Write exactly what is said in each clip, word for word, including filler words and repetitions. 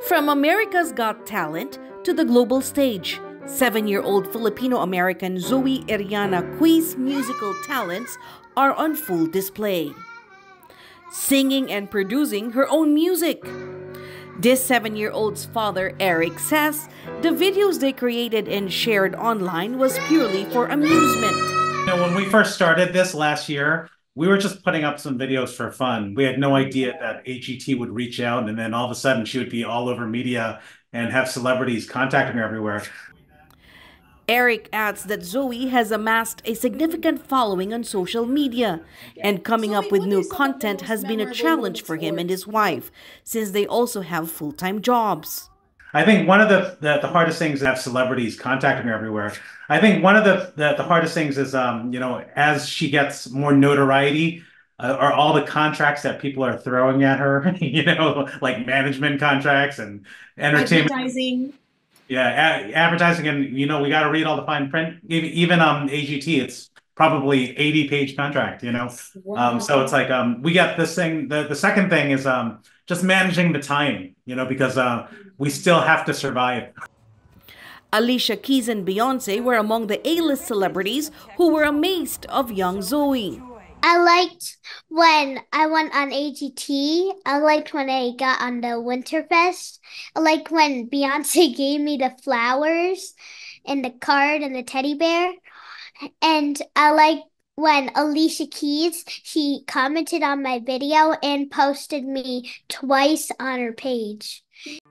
From America's Got Talent to the global stage, seven-year-old Filipino-American Zoe Cui's musical talents are on full display. Singing and producing her own music. This seven-year-old's father, Eric, says the videos they created and shared online was purely for amusement. You know, when we first started this last year, we were just putting up some videos for fun. We had no idea that A G T would reach out, and then all of a sudden she would be all over media and have celebrities contacting her everywhere. Eric adds that Zoe has amassed a significant following on social media, and coming up with new content has been a challenge for him and his wife, since they also have full-time jobs. I think one of the, the, the hardest things is to have celebrities contacting her everywhere. I think one of the, the, the hardest things is, um, you know, as she gets more notoriety, uh, are all the contracts that people are throwing at her, you know, like management contracts and entertainment. Advertising. Yeah, a advertising, and you know, we got to read all the fine print. Even, even um A G T, it's probably eighty page contract, you know. Wow. Um, so it's like um we got this thing. The the second thing is um just managing the time, you know, because uh we still have to survive. Alicia Keys and Beyonce were among the A-list celebrities who were amazed of young Zoe. I liked when I went on A G T. I liked when I got on the Winterfest. I liked when Beyonce gave me the flowers and the card and the teddy bear. And I liked when Alicia Keys, she commented on my video and posted me twice on her page.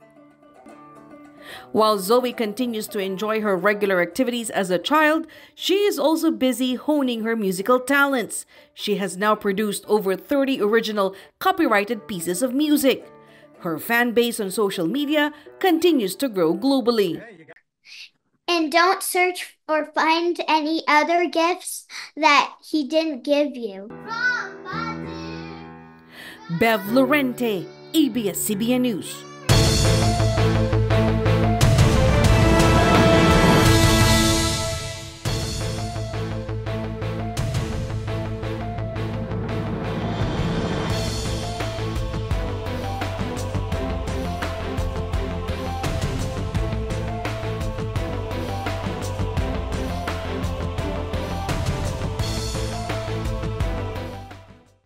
While Zoe continues to enjoy her regular activities as a child, she is also busy honing her musical talents. She has now produced over thirty original copyrighted pieces of music. Her fan base on social media continues to grow globally. And don't search or find any other gifts that he didn't give you. Bev Llorente, A B S C B N News.